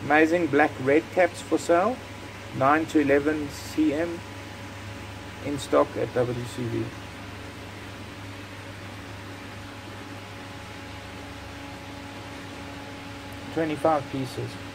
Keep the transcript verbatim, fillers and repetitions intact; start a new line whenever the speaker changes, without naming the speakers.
Amazing black red caps for sale, nine to eleven centimeters, in stock at W C V. twenty-five pieces.